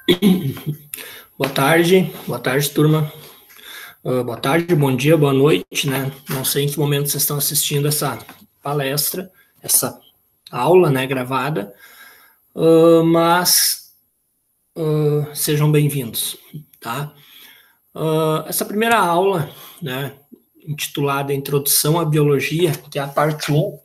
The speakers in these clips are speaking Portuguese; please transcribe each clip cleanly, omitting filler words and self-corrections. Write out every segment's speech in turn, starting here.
Boa tarde, turma. Boa tarde, bom dia, boa noite, né? Não sei em que momento vocês estão assistindo essa palestra, essa aula, né, gravada, mas sejam bem-vindos, tá? Essa primeira aula, né, intitulada Introdução à Biologia, que é a parte 1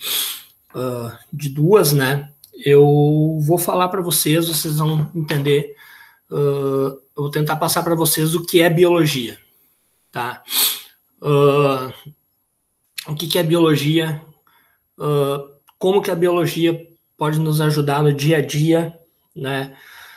de duas, né? Eu vou falar para vocês vão entender. Eu vou tentar passar para vocês o que é biologia, tá? O que é biologia? Como que a biologia pode nos ajudar no dia a dia, né?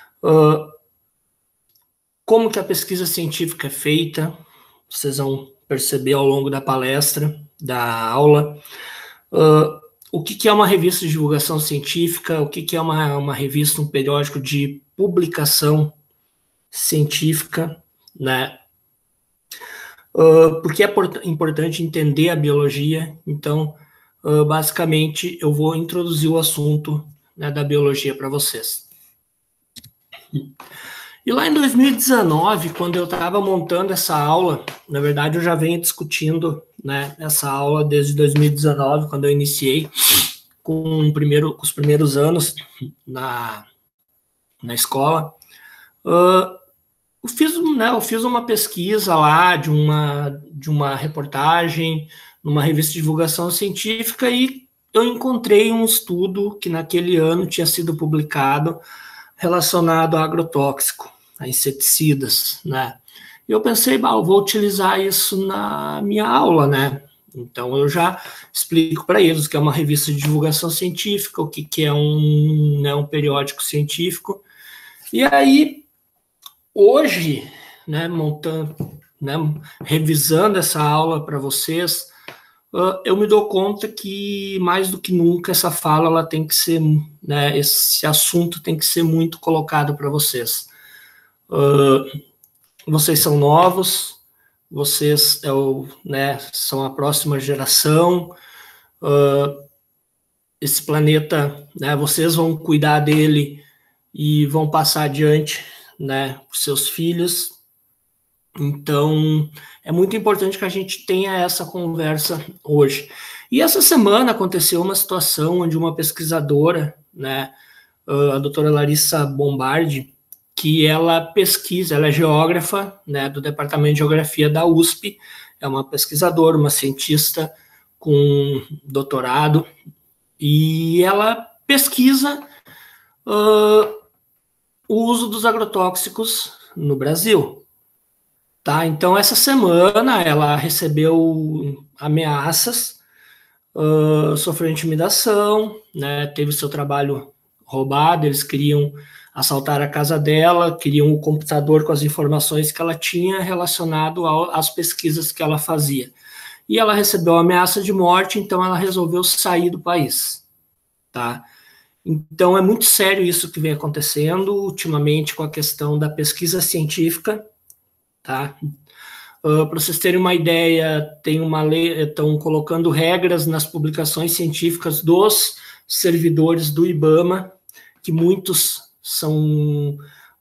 Como que a pesquisa científica é feita? Vocês vão perceber ao longo da palestra, da aula. O que é uma revista de divulgação científica? O que é uma revista, um periódico de publicação científica, né? Porque é importante entender a biologia. Então, basicamente, eu vou introduzir o assunto, né, da biologia para vocês. E lá em 2019, quando eu estava montando essa aula, na verdade eu já venho discutindo, né, essa aula desde 2019, quando eu iniciei com os primeiros anos na escola. Eu fiz uma pesquisa lá de uma reportagem numa revista de divulgação científica e eu encontrei um estudo que naquele ano tinha sido publicado relacionado a agrotóxico, a inseticidas, né? E eu pensei, eu vou utilizar isso na minha aula, né? Então eu já explico para eles o que é uma revista de divulgação científica, o que é um periódico científico. E aí, hoje, né, revisando essa aula para vocês, eu me dou conta que, mais do que nunca, essa fala ela tem que ser, né, esse assunto tem que ser muito colocado para vocês. Vocês são novos, vocês são a próxima geração, esse planeta, né, vocês vão cuidar dele e vão passar adiante, né, para os seus filhos. Então, é muito importante que a gente tenha essa conversa hoje. E essa semana aconteceu uma situação onde uma pesquisadora, né, a doutora Larissa Bombardi, que ela pesquisa, ela é geógrafa, né, do Departamento de Geografia da USP, é uma pesquisadora, uma cientista com doutorado, e ela pesquisa o uso dos agrotóxicos no Brasil. Tá, então essa semana ela recebeu ameaças, sofreu intimidação, né, teve seu trabalho roubado, eles queriam assaltar a casa dela, queriam o computador com as informações que ela tinha relacionado às pesquisas que ela fazia. E ela recebeu ameaça de morte, então ela resolveu sair do país, tá? Então é muito sério isso que vem acontecendo ultimamente com a questão da pesquisa científica, tá? Para vocês terem uma ideia, tem uma lei, estão colocando regras nas publicações científicas dos servidores do IBAMA, que muitos são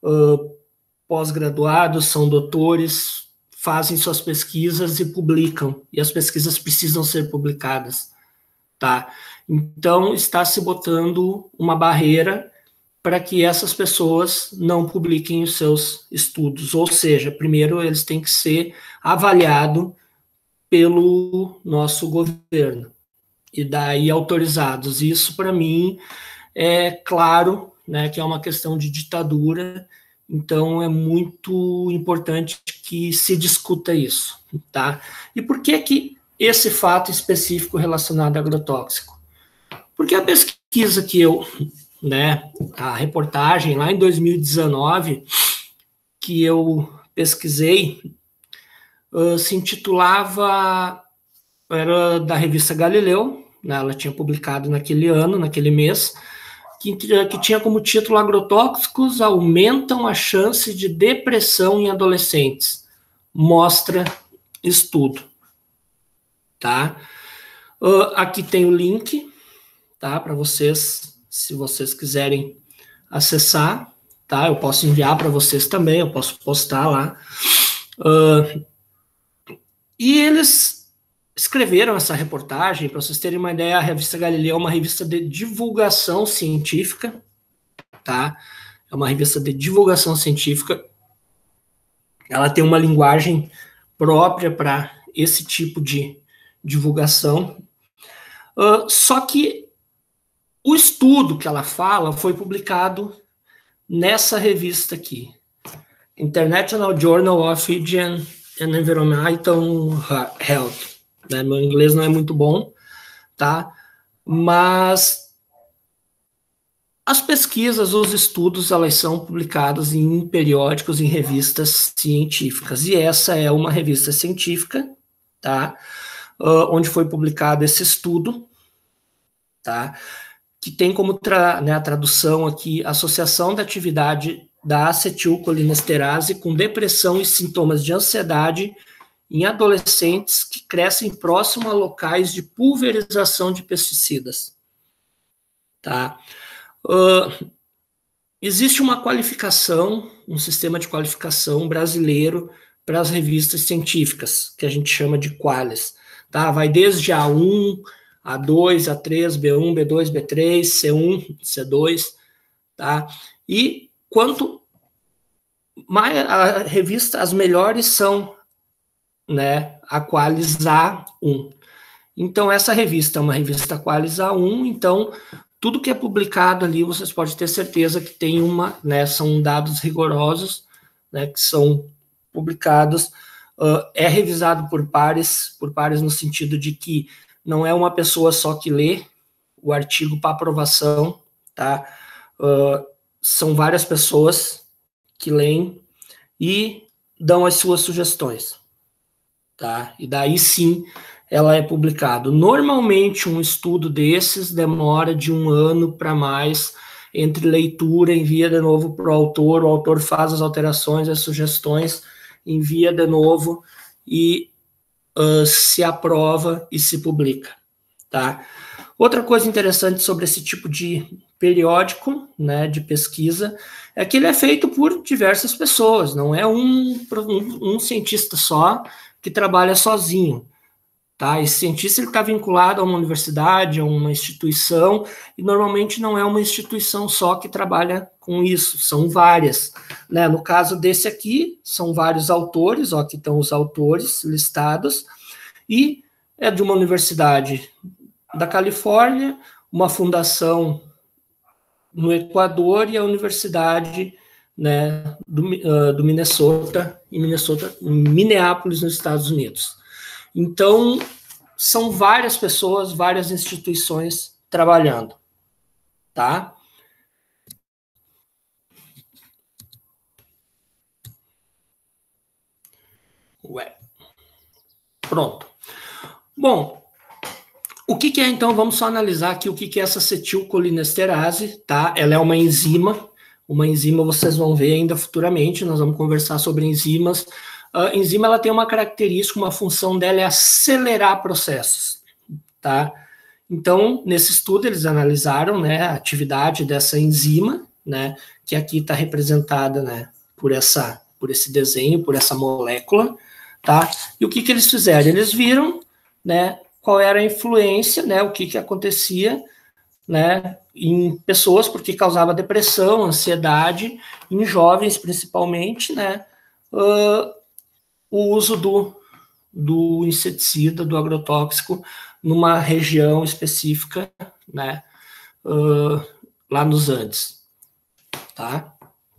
pós-graduados, são doutores, fazem suas pesquisas e publicam, e as pesquisas precisam ser publicadas, tá? Então, está se botando uma barreira para que essas pessoas não publiquem os seus estudos. Ou seja, primeiro eles têm que ser avaliados pelo nosso governo e daí autorizados. Isso, para mim, é claro, né, que é uma questão de ditadura, então é muito importante que se discuta isso, tá? E por que esse fato específico relacionado a agrotóxico? Porque a pesquisa que né, a reportagem lá em 2019 que eu pesquisei se intitulava, era da revista Galileu, né, ela tinha publicado naquele ano, naquele mês, que tinha como título Agrotóxicos aumentam a chance de depressão em adolescentes. Mostra estudo. Tá? Aqui tem o link, tá, para vocês, se vocês quiserem acessar, tá? Eu posso enviar para vocês também, eu posso postar lá. E eles escreveram essa reportagem, para vocês terem uma ideia, a revista Galileu é uma revista de divulgação científica, tá? É uma revista de divulgação científica. Ela tem uma linguagem própria para esse tipo de divulgação. Só que o estudo que ela fala foi publicado nessa revista aqui, International Journal of Hygiene and Environmental Health. Né? Meu inglês não é muito bom, tá? Mas as pesquisas, os estudos, elas são publicados em periódicos, em revistas científicas. E essa é uma revista científica, tá? Onde foi publicado esse estudo, tá? Que tem como a tradução aqui, associação da atividade da acetilcolinesterase com depressão e sintomas de ansiedade em adolescentes que crescem próximo a locais de pulverização de pesticidas. Tá? Existe uma qualificação, um sistema de qualificação brasileiro para as revistas científicas, que a gente chama de Qualis. Tá? Vai desde A1, A2, A3, B1, B2, B3, C1, C2, tá? E quanto mais a revista, as melhores são, né, a Qualis A1. Então, essa revista é uma revista Qualis A1, então, tudo que é publicado ali, vocês podem ter certeza que tem né, são dados rigorosos, né, que são publicados, é revisado por pares no sentido de que não é uma pessoa só que lê o artigo para aprovação, tá? São várias pessoas que leem e dão as suas sugestões, tá? E daí sim ela é publicado. Normalmente um estudo desses demora de 1 ano para mais, entre leitura, envia de novo para o autor faz as alterações, as sugestões, envia de novo e se aprova e se publica, tá? Outra coisa interessante sobre esse tipo de periódico, né, de pesquisa, é que ele é feito por diversas pessoas, não é um cientista só que trabalha sozinho, tá? Esse cientista está vinculado a uma universidade, a uma instituição, e normalmente não é uma instituição só que trabalha com isso, são várias, né? No caso desse aqui, são vários autores, ó, aqui estão os autores listados, e é de uma universidade da Califórnia, uma fundação no Equador e a universidade, né, do Minnesota, em Minneapolis, nos Estados Unidos. Então, são várias pessoas, várias instituições trabalhando, tá? Pronto. Bom, o que é, então, vamos só analisar aqui o que é essa acetilcolinesterase, tá? Ela é uma enzima vocês vão ver ainda futuramente, nós vamos conversar sobre enzimas. A enzima, ela tem uma característica, uma função dela é acelerar processos, tá? Então, nesse estudo, eles analisaram, né, a atividade dessa enzima, né, que aqui está representada, né, por esse desenho, por essa molécula, tá? E o que eles fizeram? Eles viram, né, qual era a influência, né, o que acontecia, né, em pessoas, porque causava depressão, ansiedade, em jovens principalmente, né, o uso do inseticida, do agrotóxico, numa região específica, né, lá nos Andes, tá?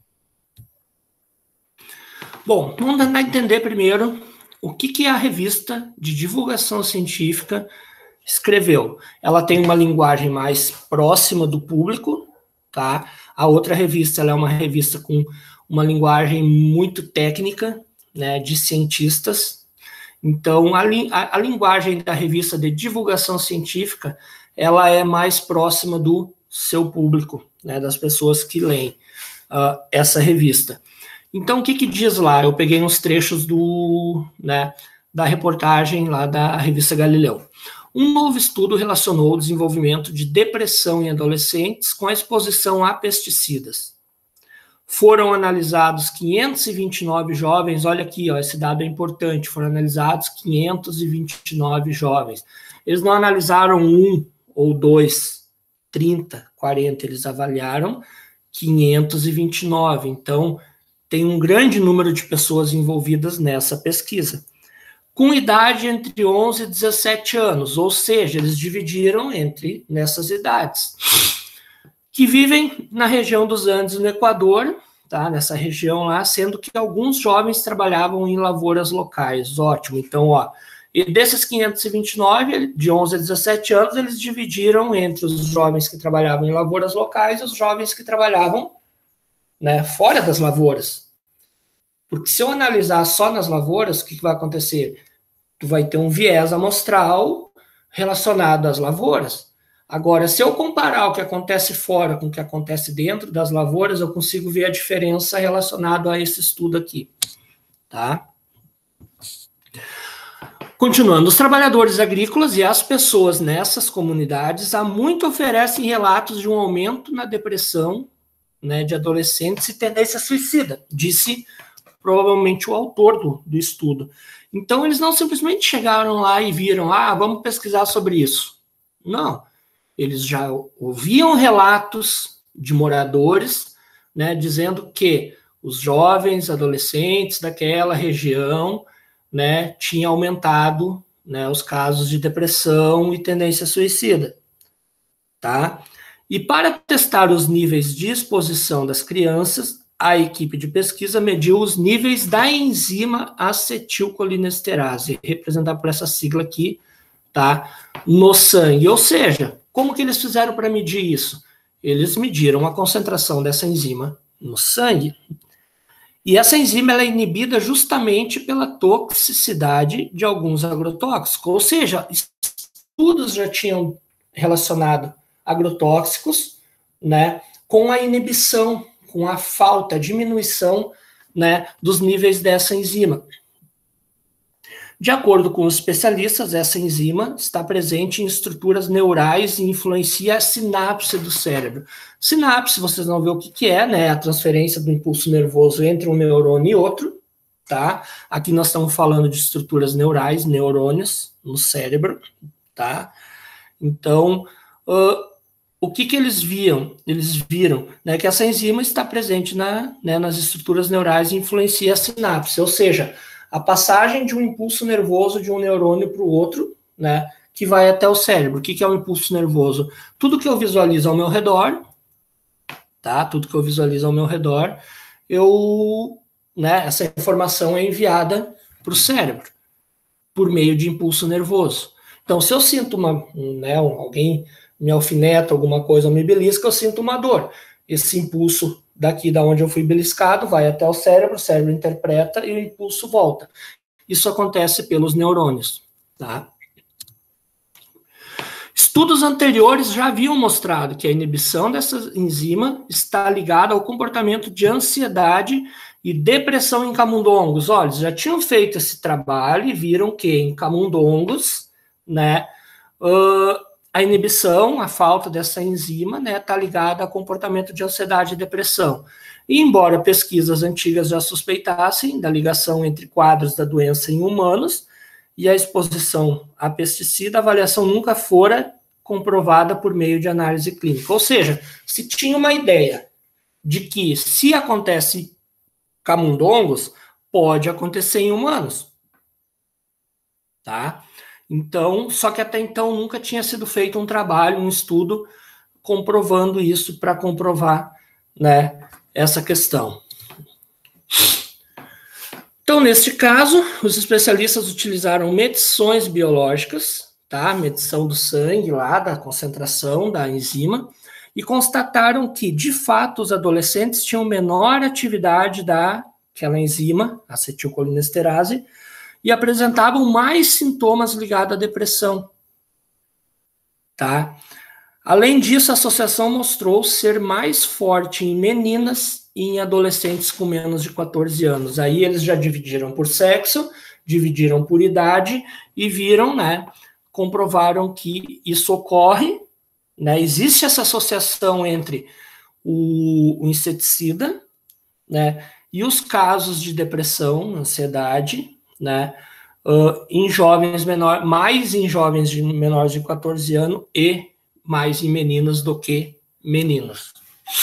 Bom, vamos tentar entender primeiro o que a revista de divulgação científica escreveu. Ela tem uma linguagem mais próxima do público, tá? A outra revista, ela é uma revista com uma linguagem muito técnica, né, de cientistas. Então, a linguagem da revista de divulgação científica, ela é mais próxima do seu público, né, das pessoas que leem essa revista. Então, o que diz lá? Eu peguei uns trechos da reportagem lá da revista Galileu. Um novo estudo relacionou o desenvolvimento de depressão em adolescentes com a exposição a pesticidas. foram analisados 529 jovens, olha aqui, ó, esse dado é importante, foram analisados 529 jovens. Eles não analisaram 1 ou 2, 30, 40, eles avaliaram 529. Então, tem um grande número de pessoas envolvidas nessa pesquisa, com idade entre 11 e 17 anos, ou seja, eles dividiram nessas idades, que vivem na região dos Andes, no Equador, tá? Nessa região lá, sendo que alguns jovens trabalhavam em lavouras locais. Ótimo. Então, ó, e desses 529, de 11 a 17 anos, eles dividiram entre os jovens que trabalhavam em lavouras locais e os jovens que trabalhavam, né, fora das lavouras. Porque se eu analisar só nas lavouras, o que vai acontecer? Tu vai ter um viés amostral relacionado às lavouras. Agora, se eu comparar o que acontece fora com o que acontece dentro das lavouras, eu consigo ver a diferença relacionada a esse estudo aqui. Tá? Continuando, os trabalhadores agrícolas e as pessoas nessas comunidades há muito oferecem relatos de um aumento na depressão, né, de adolescentes e tendência suicida, disse provavelmente o autor do estudo. Então, eles não simplesmente chegaram lá e viram, vamos pesquisar sobre isso. Não. Eles já ouviam relatos de moradores, né, dizendo que os jovens, adolescentes daquela região, né, tinham aumentado, né, os casos de depressão e tendência suicida. Tá? E para testar os níveis de exposição das crianças, a equipe de pesquisa mediu os níveis da enzima acetilcolinesterase, representada por essa sigla aqui, tá, no sangue. Ou seja, como que eles fizeram para medir isso? Eles mediram a concentração dessa enzima no sangue. E essa enzima ela é inibida justamente pela toxicidade de alguns agrotóxicos. Ou seja, estudos já tinham relacionado agrotóxicos, né, com a inibição, com a falta, a diminuição, né, dos níveis dessa enzima. De acordo com os especialistas, essa enzima está presente em estruturas neurais e influencia a sinapse do cérebro. Sinapse, vocês vão ver o que é, né? A transferência do impulso nervoso entre um neurônio e outro, tá? Aqui nós estamos falando de estruturas neurais, neurônios no cérebro, tá? Então, o que eles viram? Eles viram, né, que essa enzima está presente nas estruturas neurais e influencia a sinapse, ou seja, a passagem de um impulso nervoso de um neurônio para o outro, né, que vai até o cérebro. O que é o impulso nervoso? Tudo que eu visualizo ao meu redor, tá? Tudo que eu visualizo ao meu redor, essa informação é enviada para o cérebro por meio de impulso nervoso. Então, se eu sinto alguém me alfineta, alguma coisa, me belisca, eu sinto uma dor. Esse impulso daqui da onde eu fui beliscado vai até o cérebro interpreta e o impulso volta. Isso acontece pelos neurônios, tá? Estudos anteriores já haviam mostrado que a inibição dessa enzima está ligada ao comportamento de ansiedade e depressão em camundongos. Olha, eles já tinham feito esse trabalho e viram que em camundongos, né, a inibição, a falta dessa enzima, né, está ligada ao comportamento de ansiedade e depressão. E embora pesquisas antigas já suspeitassem da ligação entre quadros da doença em humanos e a exposição a pesticida, a avaliação nunca fora comprovada por meio de análise clínica. Ou seja, se tinha uma ideia de que se acontece camundongos, pode acontecer em humanos. Tá? Então, só que até então nunca tinha sido feito um trabalho, um estudo comprovando isso para comprovar, né, essa questão. Então, neste caso, os especialistas utilizaram medições biológicas, tá? Medição do sangue lá, da concentração da enzima, e constataram que, de fato, os adolescentes tinham menor atividade daquela enzima, acetilcolinesterase, e apresentavam mais sintomas ligados à depressão, tá? Além disso, a associação mostrou ser mais forte em meninas e em adolescentes com menos de 14 anos. Aí eles já dividiram por sexo, dividiram por idade e viram, né, comprovaram que isso ocorre, né, existe essa associação entre o inseticida, né? E os casos de depressão, ansiedade, né? Em jovens menores, mais em jovens de menores de 14 anos e mais em meninas do que meninos.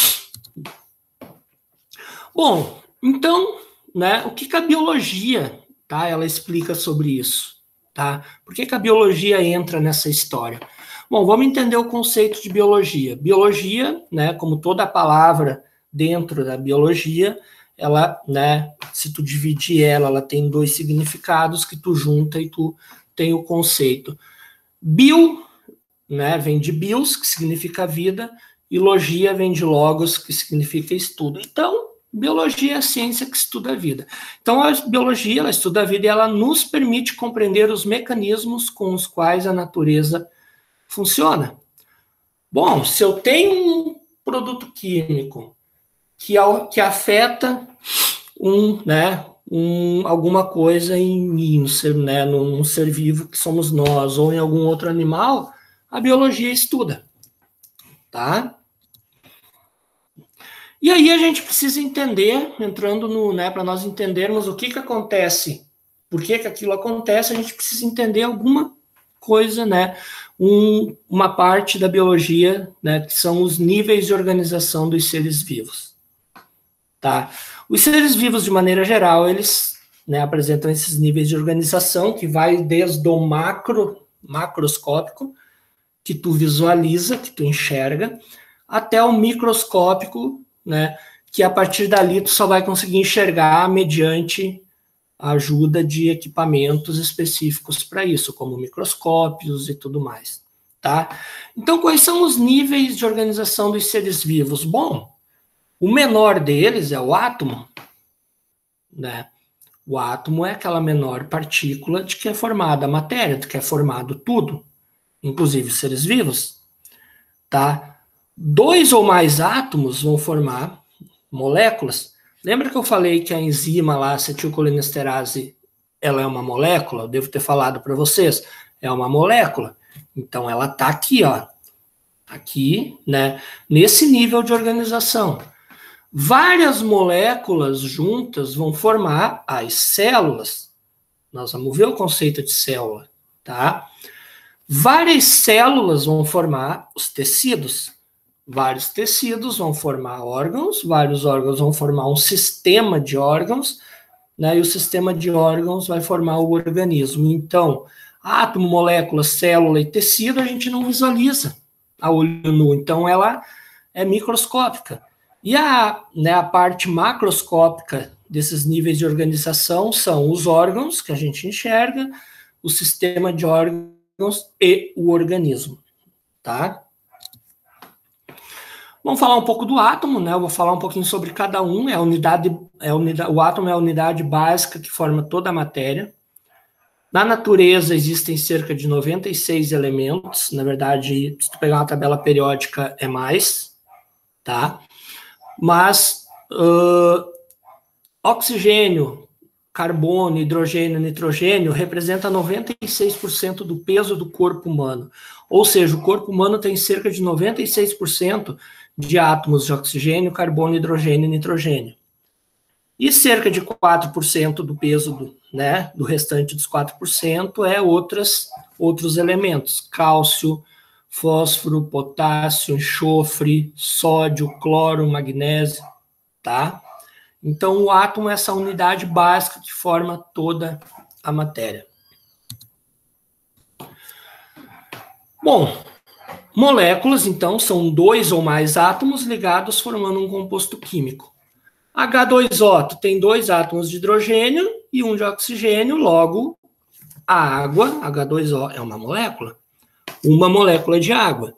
Bom, então, né, o que a biologia, tá, ela explica sobre isso, tá? Por que a biologia entra nessa história? Bom, vamos entender o conceito de biologia. Biologia, né, como toda palavra dentro da biologia, ela, né, se tu dividir ela tem dois significados que tu junta e tu tem o conceito. Bio, né, vem de bios, que significa vida, e logia vem de logos, que significa estudo. Então, biologia é a ciência que estuda a vida. Então, a biologia, ela estuda a vida e ela nos permite compreender os mecanismos com os quais a natureza funciona. Bom, se eu tenho um produto químico que afeta alguma coisa em mim, né, num ser vivo que somos nós, ou em algum outro animal, a biologia estuda, tá? E aí a gente precisa entender, entrando no, né, para nós entendermos o que acontece, por que aquilo acontece, a gente precisa entender alguma coisa, né, uma parte da biologia, né, que são os níveis de organização dos seres vivos, tá? Os seres vivos, de maneira geral, eles, né, apresentam esses níveis de organização, que vai desde o macroscópico, que tu visualiza, que tu enxerga, até o microscópico, né, que a partir dali tu só vai conseguir enxergar mediante a ajuda de equipamentos específicos para isso, como microscópios e tudo mais, tá? Então, quais são os níveis de organização dos seres vivos? Bom, o menor deles é o átomo, né? O átomo é aquela menor partícula de que é formada a matéria, de que é formado tudo, inclusive seres vivos, tá? 2 ou mais átomos vão formar moléculas. Lembra que eu falei que a enzima lá, a acetilcolinesterase, ela é uma molécula? Eu devo ter falado para vocês. É uma molécula. Então, ela está aqui, ó. Aqui, né? Nesse nível de organização. Várias moléculas juntas vão formar as células. Nós vamos ver o conceito de célula, tá? Várias células vão formar os tecidos. Vários tecidos vão formar órgãos, vários órgãos vão formar um sistema de órgãos, né, e o sistema de órgãos vai formar o organismo. Então, átomo, molécula, célula e tecido a gente não visualiza a olho nu, então ela é microscópica. E a parte macroscópica desses níveis de organização são os órgãos, que a gente enxerga, o sistema de órgãos e o organismo, tá? Vamos falar um pouco do átomo, né? Eu vou falar um pouquinho sobre cada um. O átomo é a unidade básica que forma toda a matéria. Na natureza existem cerca de 96 elementos. Na verdade, se tu pegar uma tabela periódica, é mais, tá? Mas oxigênio, carbono, hidrogênio, nitrogênio representa 96% do peso do corpo humano. Ou seja, o corpo humano tem cerca de 96% de átomos de oxigênio, carbono, hidrogênio e nitrogênio. E cerca de 4% do peso do restante dos 4% é outros elementos. Cálcio, fósforo, potássio, enxofre, sódio, cloro, magnésio, tá? Então, o átomo é essa unidade básica que forma toda a matéria. Bom, moléculas, então, são 2 ou mais átomos ligados formando um composto químico. H2O tem 2 átomos de hidrogênio e 1 de oxigênio, logo, a água, H2O, é uma molécula de água.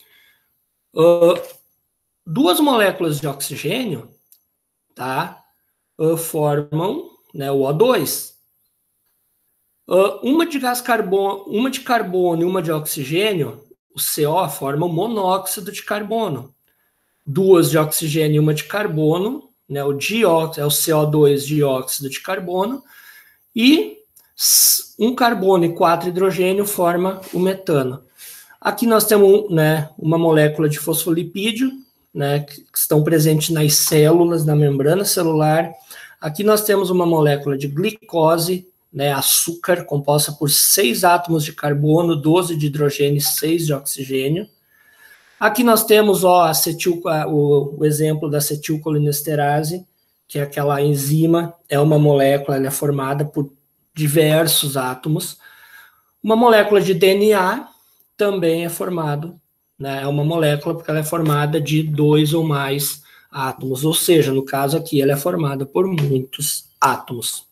2 moléculas de oxigênio, tá? Formam, né, o O2. Uma de carbono e uma de oxigênio, o CO, forma o monóxido de carbono. 2 de oxigênio e uma de carbono, né, o dióxido, é o CO2, dióxido de carbono, e 1 carbono e 4 hidrogênio forma o metano. Aqui nós temos, né, uma molécula de fosfolipídio, né, que estão presentes nas células, na membrana celular. Aqui nós temos uma molécula de glicose, né, açúcar, composta por 6 átomos de carbono, 12 de hidrogênio e 6 de oxigênio. Aqui nós temos o exemplo da acetilcolinesterase, que é aquela enzima, é uma molécula, ela é formada por diversos átomos. Uma molécula de DNA também é formada, né, é uma molécula porque ela é formada de 2 ou mais átomos, ou seja, no caso aqui, ela é formada por muitos átomos.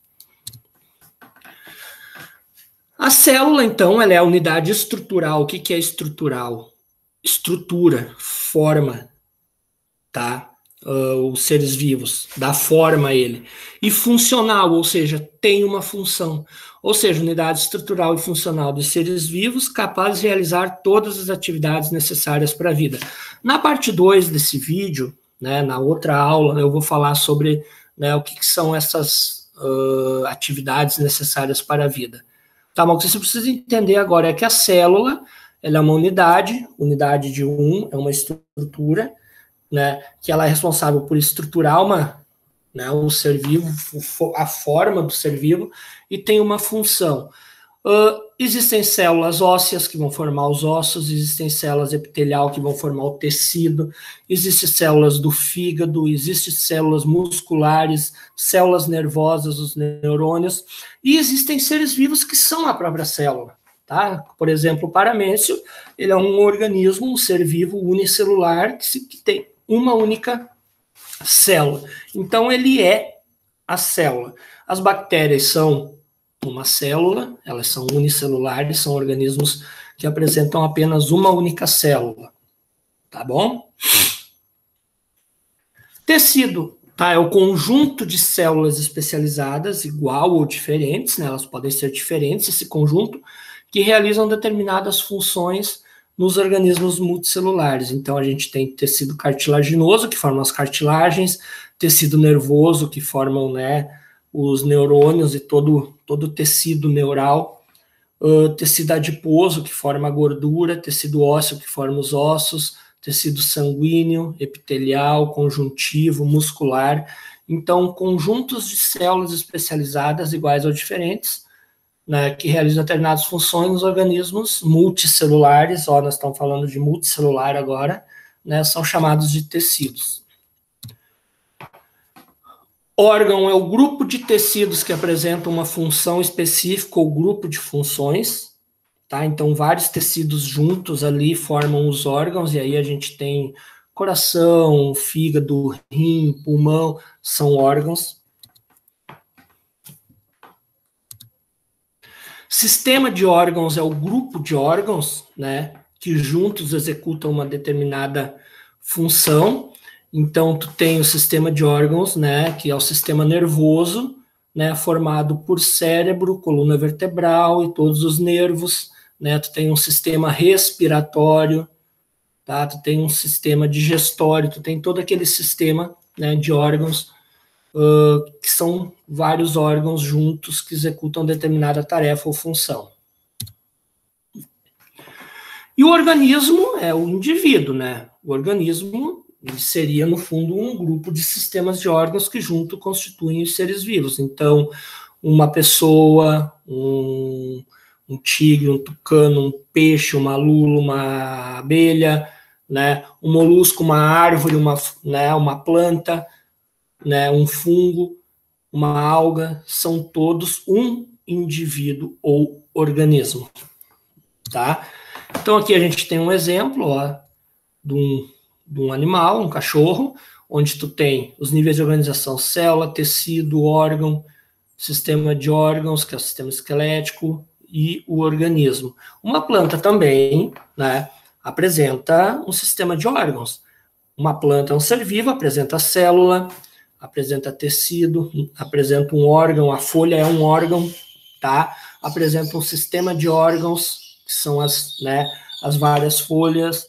A célula, então, ela é a unidade estrutural. O que é estrutural? Estrutura, forma, tá? Os seres vivos, dá forma a ele. E funcional, ou seja, tem uma função. Ou seja, unidade estrutural e funcional dos seres vivos capazes de realizar todas as atividades necessárias para a vida. Na parte 2 desse vídeo, né, na outra aula, eu vou falar sobre, né, o que são essas atividades necessárias para a vida. Tá, mas o que você precisa entender agora é que a célula, ela é uma unidade de é uma estrutura, né, que ela é responsável por estruturar o ser vivo, a forma do ser vivo, e tem uma função. Existem células ósseas que vão formar os ossos, existem células epitelial que vão formar o tecido, existem células do fígado, existem células musculares, células nervosas, os neurônios, e existem seres vivos que são a própria célula. Tá? Por exemplo, o paramêncio, ele é um organismo, um ser vivo unicelular que tem uma única célula. Então, ele é a célula. As bactérias são uma célula, elas são unicelulares, são organismos que apresentam apenas uma única célula. Tá bom? Tecido, tá? É o conjunto de células especializadas, igual ou diferentes, né? Elas podem ser diferentes, esse conjunto, que realizam determinadas funções nos organismos multicelulares. Então, a gente tem tecido cartilaginoso, que forma as cartilagens, tecido nervoso, que formam, né, os neurônios e todo o tecido neural, tecido adiposo, que forma a gordura, tecido ósseo, que forma os ossos, tecido sanguíneo, epitelial, conjuntivo, muscular. Então, conjuntos de células especializadas, iguais ou diferentes, né, que realizam determinadas funções nos organismos multicelulares, nós estamos falando de multicelular agora, né, são chamados de tecidos. Órgão é o grupo de tecidos que apresentam uma função específica ou grupo de funções, tá? Então, vários tecidos juntos ali formam os órgãos, e aí a gente tem coração, fígado, rim, pulmão, são órgãos. Sistema de órgãos é o grupo de órgãos, né, que juntos executam uma determinada função. Então, tu tem o sistema de órgãos, né, que é o sistema nervoso, né, formado por cérebro, coluna vertebral e todos os nervos, né, tu tem um sistema respiratório, tá, tu tem um sistema digestório, tu tem todo aquele sistema, né, de órgãos, que são vários órgãos juntos que executam determinada tarefa ou função. E o organismo é o indivíduo, né, o organismo ele seria, no fundo, um grupo de sistemas de órgãos que junto constituem os seres vivos. Então, uma pessoa, um tigre, um tucano, um peixe, uma lula, uma abelha, né, um molusco, uma árvore, uma planta, né, um fungo, uma alga, são todos um indivíduo ou organismo. Tá? Então, aqui a gente tem um exemplo de um animal, um cachorro, onde tu tem os níveis de organização, célula, tecido, órgão, sistema de órgãos, que é o sistema esquelético, e o organismo. Uma planta também, né, apresenta um sistema de órgãos. Uma planta é um ser vivo, apresenta célula, apresenta tecido, apresenta um órgão, a folha é um órgão, tá? Apresenta um sistema de órgãos, que são as várias folhas.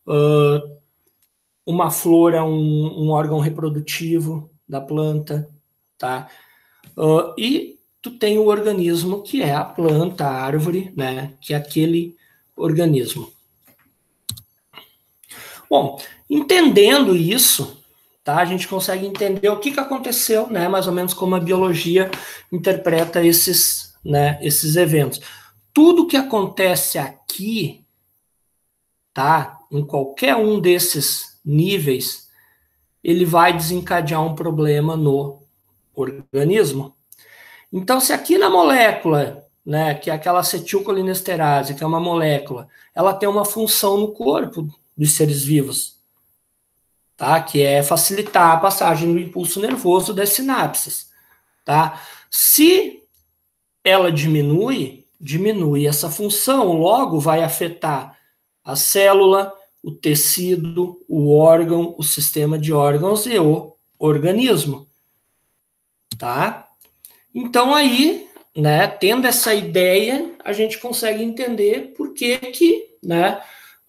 Uma flor é um órgão reprodutivo da planta, tá? E tu tem o organismo, que é a planta, a árvore, né? Que é aquele organismo. Bom, entendendo isso, tá, a gente consegue entender o que aconteceu, né, mais ou menos como a biologia interpreta esses, né, esses eventos. Tudo que acontece aqui, tá, em qualquer um desses níveis, ele vai desencadear um problema no organismo. Então, se aqui na molécula, né, que é aquela acetilcolinesterase, que é uma molécula, ela tem uma função no corpo dos seres vivos, tá, que é facilitar a passagem do impulso nervoso das sinapses, tá? Se ela diminui essa função, logo vai afetar a célula, o tecido, o órgão, o sistema de órgãos e o organismo, tá? Então aí, né, tendo essa ideia, a gente consegue entender por que né,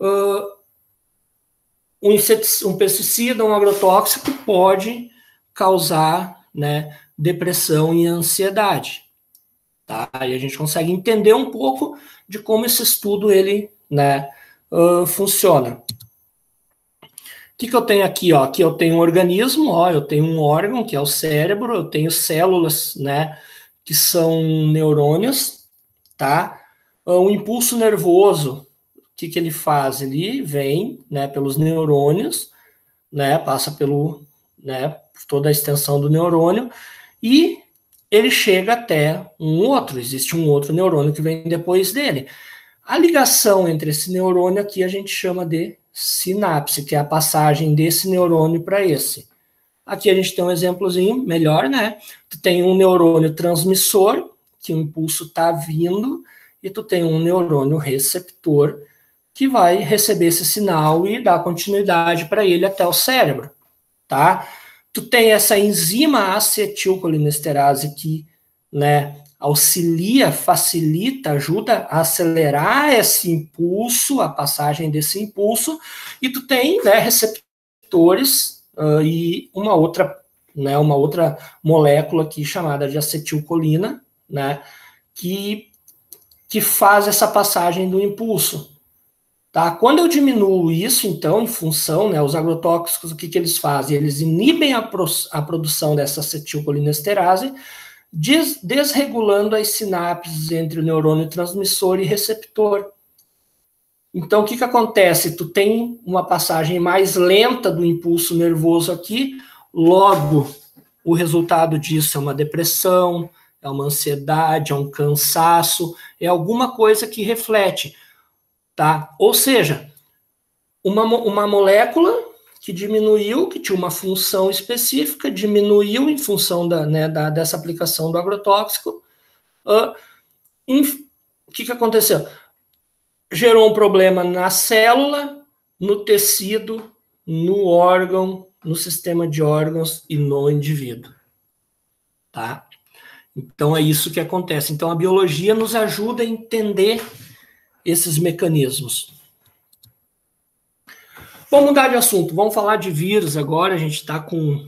um pesticida, um agrotóxico pode causar, né, depressão e ansiedade. Tá? E a gente consegue entender um pouco de como esse estudo ele, né, funciona. O que eu tenho aqui? Ó? Aqui eu tenho um organismo, ó, eu tenho um órgão, que é o cérebro, eu tenho células, né, que são neurônios, tá? O impulso nervoso, o que ele faz? Ele vem, né, pelos neurônios, né, passa pelo, né, toda a extensão do neurônio, e ele chega até um outro, existe um outro neurônio que vem depois dele. A ligação entre esse neurônio aqui a gente chama de sinapse, que é a passagem desse neurônio para esse. Aqui a gente tem um exemplozinho melhor, né? Tu tem um neurônio transmissor, que o impulso está vindo, e tu tem um neurônio receptor, que vai receber esse sinal e dar continuidade para ele até o cérebro, tá? Tu tem essa enzima acetilcolinesterase que, né, auxilia, facilita, ajuda a acelerar esse impulso, a passagem desse impulso, e tu tem, né, receptores e uma outra molécula aqui chamada de acetilcolina, né, que faz essa passagem do impulso. Tá? Quando eu diminuo isso, então, em função, né, os agrotóxicos, o que eles fazem? Eles inibem a produção dessa acetilcolinesterase, desregulando as sinapses entre o neurônio transmissor e receptor. Então, o que acontece? Tu tem uma passagem mais lenta do impulso nervoso aqui, logo, o resultado disso é uma depressão, é uma ansiedade, é um cansaço, é alguma coisa que reflete. Tá? Ou seja, uma molécula que diminuiu, que tinha uma função específica, diminuiu em função dessa aplicação do agrotóxico. O que aconteceu? Gerou um problema na célula, no tecido, no órgão, no sistema de órgãos e no indivíduo. Tá? Então é isso que acontece. Então a biologia nos ajuda a entender esses mecanismos. Vamos mudar de assunto, vamos falar de vírus agora. A gente está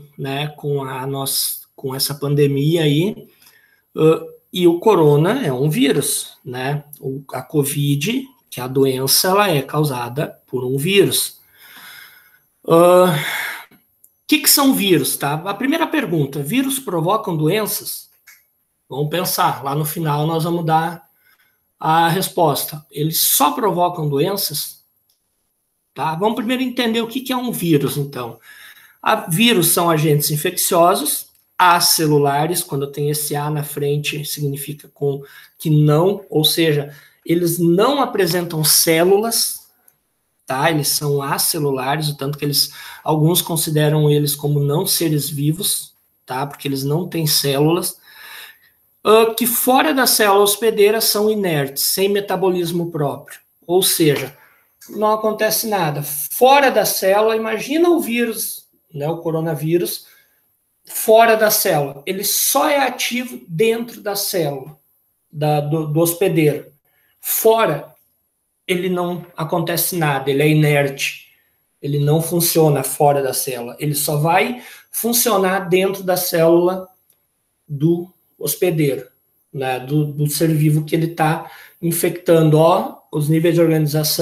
com essa pandemia aí, e o corona é um vírus, né? A Covid, que é a doença, ela é causada por um vírus. O que são vírus, tá? A primeira pergunta, vírus provocam doenças? Vamos pensar, lá no final nós vamos dar a resposta. Eles só provocam doenças? Tá? Vamos primeiro entender o que é um vírus, então. Vírus são agentes infecciosos, acelulares, quando tem esse A na frente, significa que não, ou seja, eles não apresentam células, tá? Eles são acelulares, o tanto que alguns consideram eles como não seres vivos, tá? Porque eles não têm células, que fora da célula hospedeira são inertes, sem metabolismo próprio, ou seja, não acontece nada. Fora da célula, imagina o vírus, né, o coronavírus, fora da célula. Ele só é ativo dentro da célula, do hospedeiro. Fora, ele não acontece nada, ele é inerte. Ele não funciona fora da célula. Ele só vai funcionar dentro da célula do hospedeiro, né, do ser vivo que ele está infectando. Ó, os níveis de organização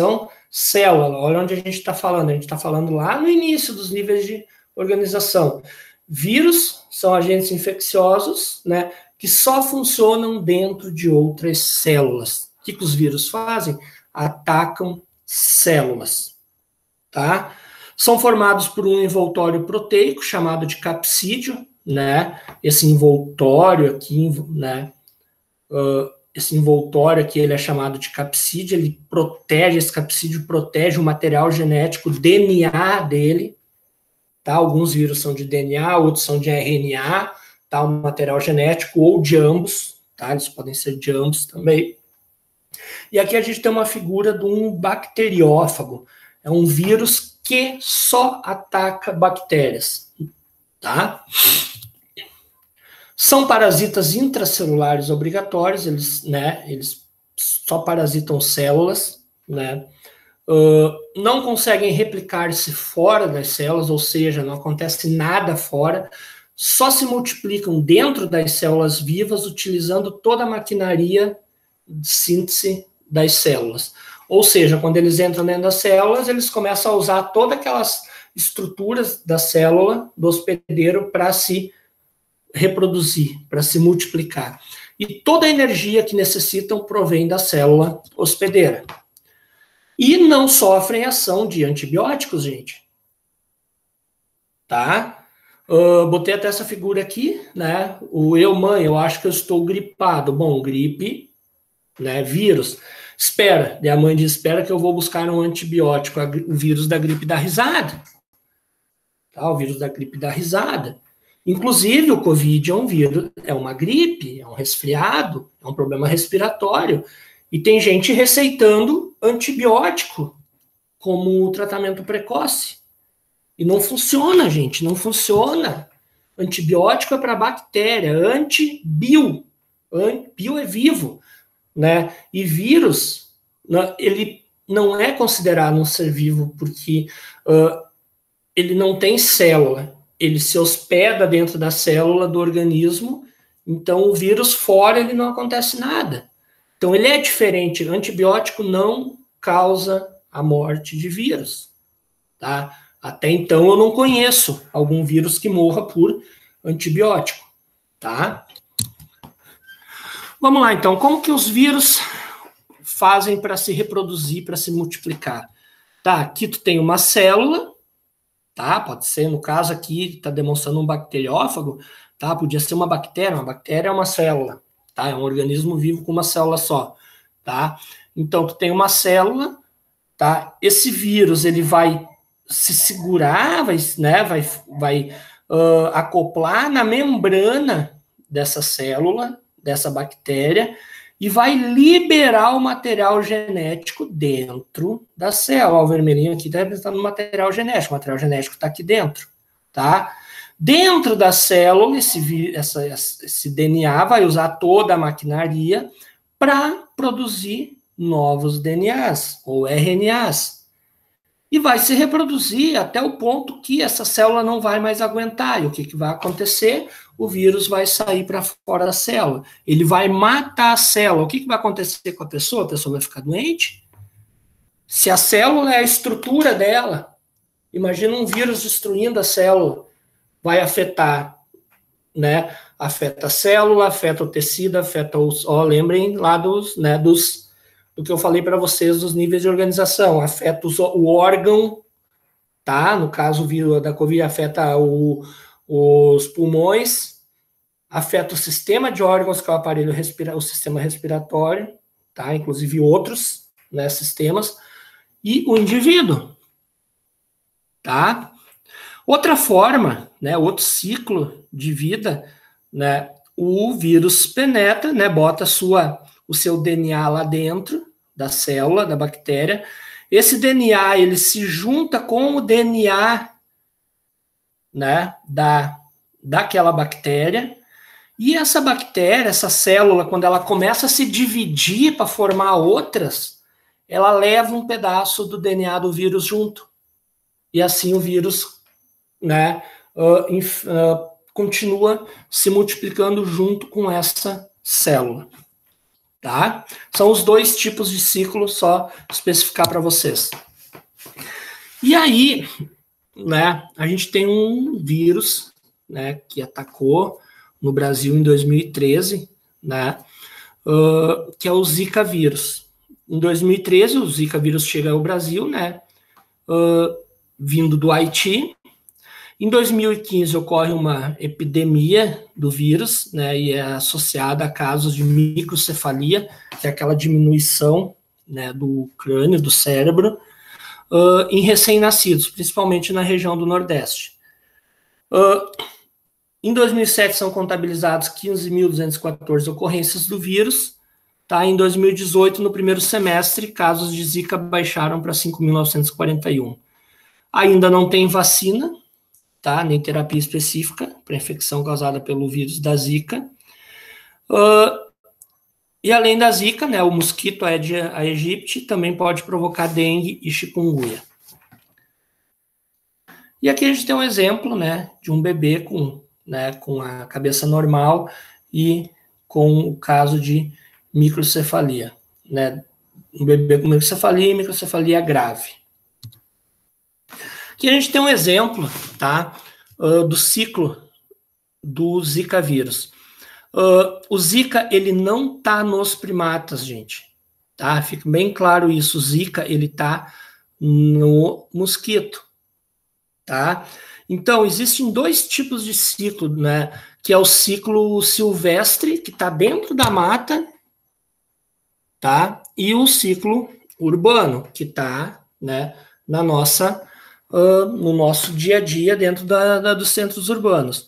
Célula, olha onde a gente está falando. A gente está falando lá no início dos níveis de organização. Vírus são agentes infecciosos, né, que só funcionam dentro de outras células. O que os vírus fazem? Atacam células, tá? São formados por um envoltório proteico chamado de capsídeo, né? Esse envoltório aqui, né? Esse envoltório aqui, ele é chamado de capsídeo, esse capsídeo protege o material genético, o DNA dele, tá? Alguns vírus são de DNA, outros são de RNA, tá? O material genético, ou de ambos, tá? Eles podem ser de ambos também. E aqui a gente tem uma figura de um bacteriófago, é um vírus que só ataca bactérias, tá? São parasitas intracelulares obrigatórios, eles só parasitam células, né? Não conseguem replicar-se fora das células, ou seja, não acontece nada fora, só se multiplicam dentro das células vivas, utilizando toda a maquinaria de síntese das células. Ou seja, quando eles entram dentro das células, eles começam a usar todas aquelas estruturas da célula, do hospedeiro, para se reproduzir, para se multiplicar. E toda a energia que necessitam provém da célula hospedeira. E não sofrem ação de antibióticos, gente. Tá? Botei até essa figura aqui, né? Mãe, eu acho que eu estou gripado. Bom, gripe, né? Vírus. Espera. E a mãe diz, espera que eu vou buscar um antibiótico. O vírus da gripe dá risada. Tá? O vírus da gripe dá risada. Inclusive, o Covid é um vírus, é uma gripe, é um resfriado, é um problema respiratório. E tem gente receitando antibiótico como tratamento precoce. E não funciona, gente, não funciona. Antibiótico é para bactéria, antibio. Bio é vivo, né? E vírus, ele não é considerado um ser vivo porque ele não tem célula. Ele se hospeda dentro da célula do organismo, então o vírus fora ele não acontece nada. Então ele é diferente, antibiótico não causa a morte de vírus, tá? Até então eu não conheço algum vírus que morra por antibiótico, tá? Vamos lá então, como que os vírus fazem para se reproduzir, para se multiplicar? Tá, aqui tu tem uma célula, tá? Pode ser, no caso aqui, está demonstrando um bacteriófago, tá? Podia ser uma bactéria é uma célula, tá? É um organismo vivo com uma célula só, tá? Então, tu tem uma célula, tá? Esse vírus, ele vai se segurar, vai acoplar na membrana dessa célula, dessa bactéria, e vai liberar o material genético dentro da célula. O vermelhinho aqui está representando o material genético está aqui dentro, tá? Dentro da célula, esse DNA vai usar toda a maquinaria para produzir novos DNAs, ou RNAs. E vai se reproduzir até o ponto que essa célula não vai mais aguentar. E o que vai acontecer? O vírus vai sair para fora da célula. Ele vai matar a célula. O que vai acontecer com a pessoa? A pessoa vai ficar doente? Se a célula é a estrutura dela, imagina um vírus destruindo a célula. Vai afetar, né? Afeta a célula, afeta o tecido, afeta os... lembrem lá do que eu falei para vocês dos níveis de organização. Afeta o órgão, tá? No caso, o vírus da Covid afeta os pulmões, afeta o sistema de órgãos, que é o aparelho o sistema respiratório, tá? Inclusive outros, né, sistemas, e o indivíduo, tá? Outra forma, né, outro ciclo de vida, né, o vírus penetra, né, bota o seu DNA lá dentro da célula, da bactéria. Esse DNA, ele se junta com o DNA, né, daquela bactéria, e essa bactéria, essa célula, quando ela começa a se dividir para formar outras, ela leva um pedaço do DNA do vírus junto. E assim o vírus, né, continua se multiplicando junto com essa célula. tá? São os dois tipos de ciclo, só especificar para vocês. E aí, né, a gente tem um vírus, né, que atacou no Brasil em 2013, né, que é o Zika vírus. Em 2013, o Zika vírus chega ao Brasil, né, vindo do Haiti. Em 2015 ocorre uma epidemia do vírus, né, e é associada a casos de microcefalia, que é aquela diminuição, né, do crânio, do cérebro, em recém-nascidos, principalmente na região do Nordeste. Em 2007 são contabilizados 15.214 ocorrências do vírus. Tá? Em 2018, no primeiro semestre, casos de Zika baixaram para 5.941. Ainda não tem vacina, tá? Nem terapia específica para infecção causada pelo vírus da Zika. E além da Zika, né, o mosquito Aedes aegypti também pode provocar dengue e chikungunya. E aqui a gente tem um exemplo, né, de um bebê com a cabeça normal e com o caso de microcefalia, né, um bebê com microcefalia e microcefalia grave. Aqui a gente tem um exemplo, tá, do ciclo do Zika vírus. O Zika, ele não está nos primatas, gente, tá? Fica bem claro isso, o Zika, ele está no mosquito, tá? Então, existem dois tipos de ciclo, né? Que é o ciclo silvestre, que está dentro da mata, tá? E o ciclo urbano, que está, né, no nosso dia a dia dentro dos centros urbanos.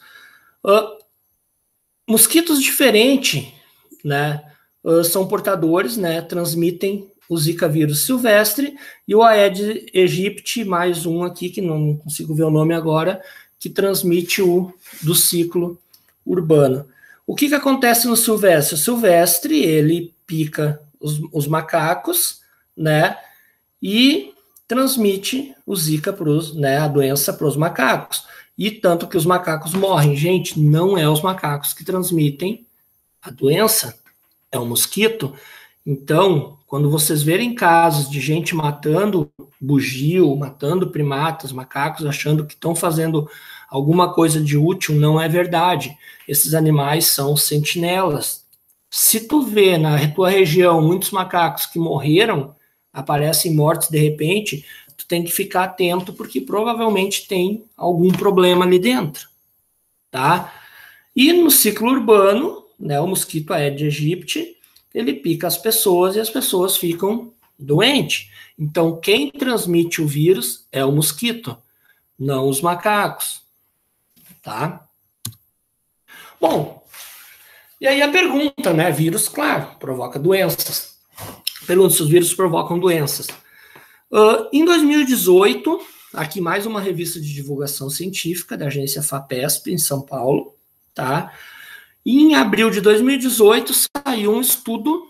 Mosquitos diferentes, né, são portadores, né, transmitem o Zika vírus silvestre e o Aedes aegypti, mais um aqui, que não consigo ver o nome agora, que transmite o do ciclo urbano. O que acontece no silvestre? O silvestre, ele pica os macacos, né, e transmite o Zika né, a doença para os macacos. E tanto que os macacos morrem. Gente, não é os macacos que transmitem a doença, é o mosquito. Então, quando vocês verem casos de gente matando bugio, matando primatas, macacos, achando que estão fazendo alguma coisa de útil, não é verdade. Esses animais são sentinelas. Se tu vê na tua região muitos macacos que morreram, aparecem mortos de repente, tu tem que ficar atento, porque provavelmente tem algum problema ali dentro, tá? E no ciclo urbano, né, o mosquito Aedes aegypti, ele pica as pessoas e as pessoas ficam doentes. Então, quem transmite o vírus é o mosquito, não os macacos, tá? Bom, e aí a pergunta, né, vírus, claro, provoca doenças. Pergunta se os vírus provocam doenças. Em 2018, aqui mais uma revista de divulgação científica da agência FAPESP, em São Paulo, tá? E em abril de 2018 saiu um estudo,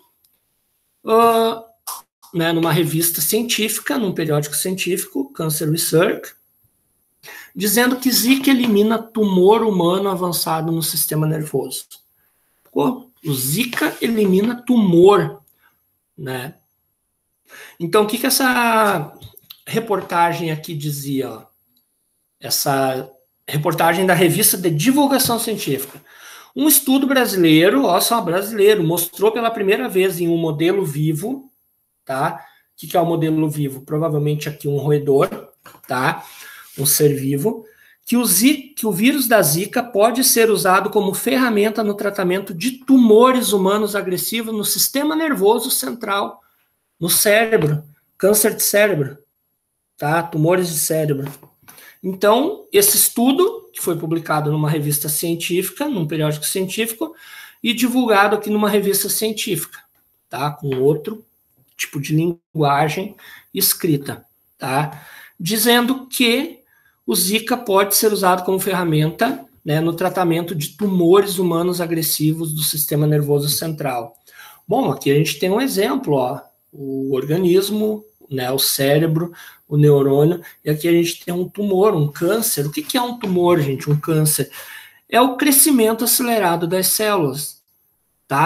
né, numa revista científica, num periódico científico, Cancer Research, dizendo que Zika elimina tumor humano avançado no sistema nervoso. O Zika elimina tumor, né? Então, o que essa reportagem aqui dizia? Ó? Essa reportagem da revista de divulgação científica. Um estudo brasileiro, ó, só brasileiro, mostrou pela primeira vez em um modelo vivo, tá? O que é o modelo vivo? Provavelmente aqui um roedor, tá? Um ser vivo, que o vírus da Zika pode ser usado como ferramenta no tratamento de tumores humanos agressivos no sistema nervoso central, no cérebro, câncer de cérebro, tá? Tumores de cérebro. Então, esse estudo, que foi publicado numa revista científica, num periódico científico, e divulgado aqui numa revista científica, tá? Com outro tipo de linguagem escrita, tá? Dizendo que o Zika pode ser usado como ferramenta, né, no tratamento de tumores humanos agressivos do sistema nervoso central. Bom, aqui a gente tem um exemplo, ó, o organismo, né, o cérebro, o neurônio, e aqui a gente tem um tumor, um câncer. O que é um tumor, gente? Um câncer é o crescimento acelerado das células, tá?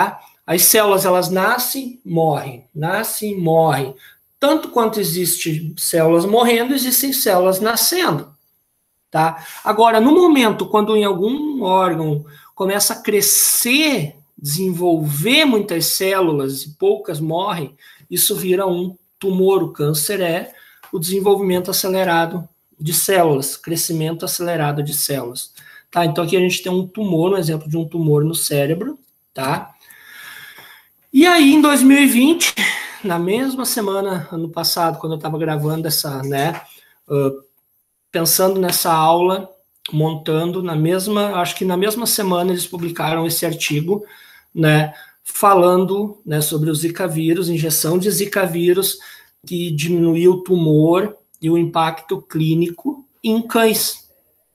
As células, elas nascem, morrem, nascem, morrem. Tanto quanto existem células morrendo, existem células nascendo. Tá? Agora, no momento, quando em algum órgão começa a crescer, desenvolver muitas células e poucas morrem, isso vira um tumor. O câncer é o desenvolvimento acelerado de células, crescimento acelerado de células. Tá? Então, aqui a gente tem um tumor, um exemplo de um tumor no cérebro. Tá? E aí, em 2020, na mesma semana, ano passado, quando eu estava gravando essa, né, pensando nessa aula, montando, acho que na mesma semana eles publicaram esse artigo, né, falando, né, sobre o Zika vírus, injeção de Zika vírus, que diminuiu o tumor e o impacto clínico em cães.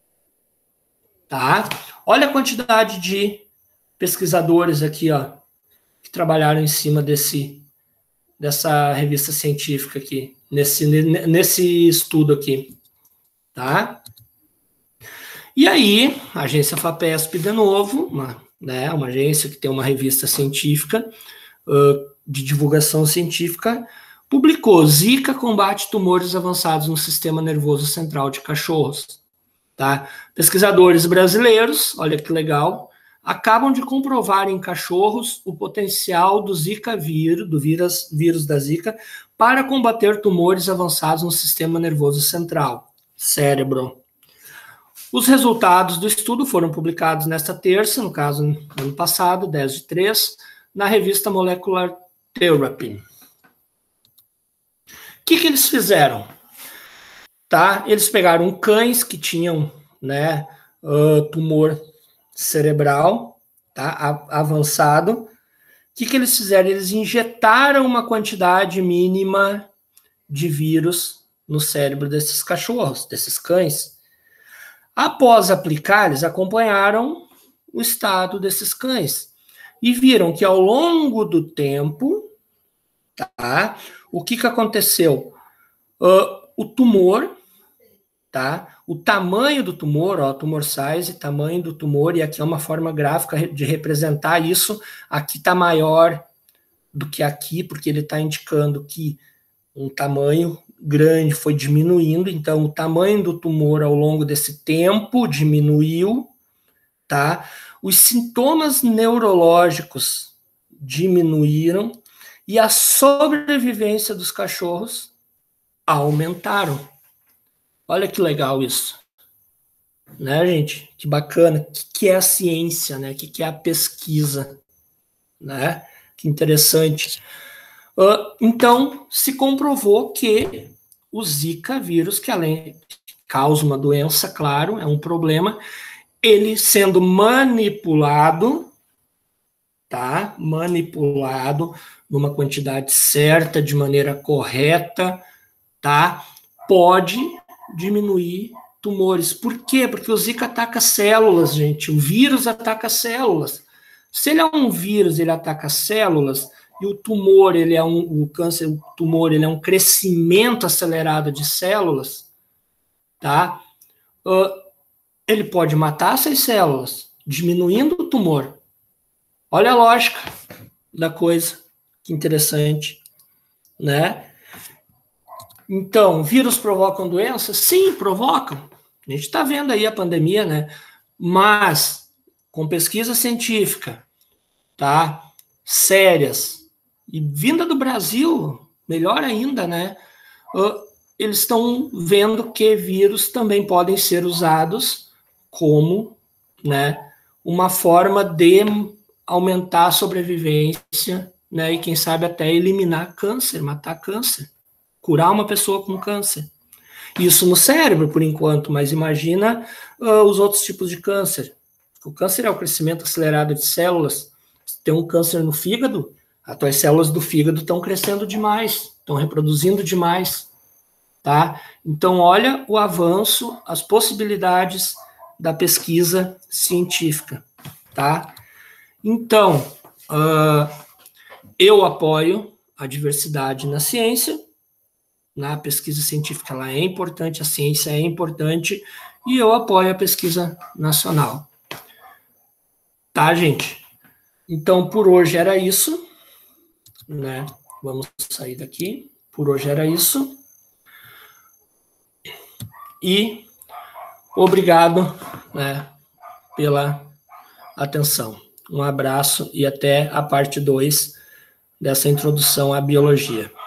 Tá? Olha a quantidade de pesquisadores aqui, ó, que trabalharam em cima dessa revista científica aqui, nesse estudo aqui. Tá? E aí, a agência FAPESP, de novo, uma agência que tem uma revista científica, de divulgação científica, publicou Zika combate tumores avançados no sistema nervoso central de cachorros. Tá? Pesquisadores brasileiros, olha que legal, acabam de comprovar em cachorros o potencial do Zika vírus, do vírus da Zika, para combater tumores avançados no sistema nervoso central, cérebro. Os resultados do estudo foram publicados nesta terça, no caso, no ano passado, 10/3, na revista Molecular Therapy. O que eles fizeram? Tá? Eles pegaram cães que tinham, né, tumor cerebral, tá, avançado. O que eles fizeram? Eles injetaram uma quantidade mínima de vírus no cérebro desses cachorros, desses cães. Após aplicar, eles acompanharam o estado desses cães e viram que ao longo do tempo, tá, o que aconteceu? O tumor, tá, o tamanho do tumor, ó, tumor size, tamanho do tumor, e aqui é uma forma gráfica de representar isso, aqui está maior do que aqui, porque ele está indicando que um tamanho grande foi diminuindo, então o tamanho do tumor ao longo desse tempo diminuiu, tá? Os sintomas neurológicos diminuíram e a sobrevivência dos cachorros aumentaram. Olha que legal isso, né, gente? Que bacana. O que é a ciência, né? O que é a pesquisa, né? Que interessante. Então, se comprovou que o Zika vírus, que além causa uma doença, claro, é um problema, ele sendo manipulado, tá? Manipulado numa quantidade certa, de maneira correta, tá? Pode diminuir tumores. Por quê? Porque o Zika ataca células, gente. O vírus ataca células. Se ele é um vírus, ele ataca células, e o tumor, o câncer, o tumor, ele é um crescimento acelerado de células, tá? Ele pode matar essas células, diminuindo o tumor. Olha a lógica da coisa, que interessante, né? Então, vírus provocam doenças? Sim, provocam. A gente está vendo aí a pandemia, né? Mas, com pesquisa científica, tá? Sérias, e vinda do Brasil, melhor ainda, né? Eles estão vendo que vírus também podem ser usados como, né, uma forma de aumentar a sobrevivência, né, e quem sabe até eliminar câncer, matar câncer, curar uma pessoa com câncer. Isso no cérebro, por enquanto, mas imagina os outros tipos de câncer. O câncer é o crescimento acelerado de células. Se tem um câncer no fígado, as tuas células do fígado estão crescendo demais, estão reproduzindo demais, tá? Então, olha o avanço, as possibilidades da pesquisa científica, tá? Então, eu apoio a diversidade na ciência, na pesquisa científica, ela é importante, a ciência é importante, e eu apoio a pesquisa nacional. Tá, gente? Então, por hoje era isso, né? Vamos sair daqui. Por hoje era isso. E obrigado, né, pela atenção. Um abraço e até a parte 2 dessa introdução à biologia.